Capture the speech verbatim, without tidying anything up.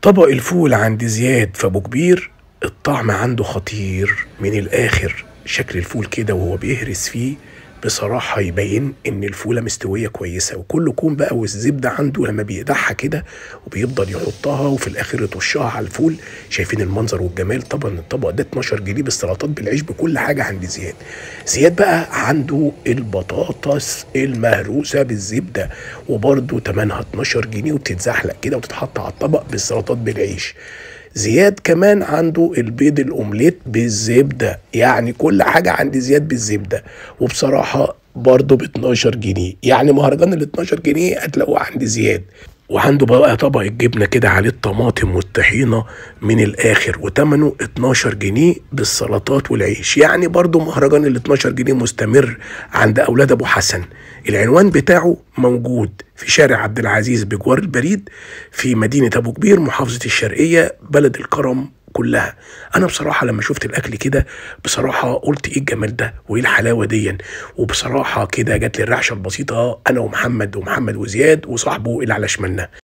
طبق الفول عند زياد في ابو كبير، الطعم عنده خطير من الاخر. شكل الفول كده وهو بيهرس فيه بصراحة يبين ان الفولة مستوية كويسة، وكل كوم بقى. والزبدة عنده لما بيقدحها كده وبيفضل يحطها وفي الاخر يطشها على الفول. شايفين المنظر والجمال. طبعا الطبق ده اتناشر جنيه بالسلطات بالعيش بكل حاجة عند زياد. زياد بقى عنده البطاطس المهروسة بالزبدة، وبرده تمنها اتناشر جنيه وبتتزحلق كده وتتحط على الطبق بالسلطات بالعيش. زياد كمان عنده البيض الاومليت بالزبده، يعني كل حاجه عند زياد بالزبده، وبصراحه برضه ب اتناشر جنيه. يعني مهرجان ال اتناشر جنيه هتلاقوه عند زياد. وعنده بقى طبق الجبنه كده عليه الطماطم والطحينه من الاخر، وثمنه اتناشر جنيه بالسلطات والعيش. يعني برضه مهرجان ال اتناشر جنيه مستمر عند اولاد ابو حسن. العنوان بتاعه موجود في شارع عبد العزيز بجوار البريد في مدينه ابو كبير، محافظه الشرقيه، بلد الكرم كلها. انا بصراحه لما شفت الاكل كده بصراحه قلت ايه الجمال ده وايه الحلاوه دي، وبصراحه كده جات لي الرعشه البسيطه انا ومحمد ومحمد وزياد وصاحبه اللي على شمالنا.